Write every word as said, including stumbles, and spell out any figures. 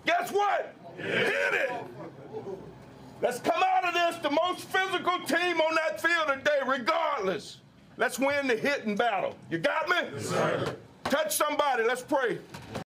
guess what? Hit it. Let's come out of this the most physical team on that field today, regardless. Let's win the hitting battle. You got me? Yes, sir. Touch somebody. Let's pray.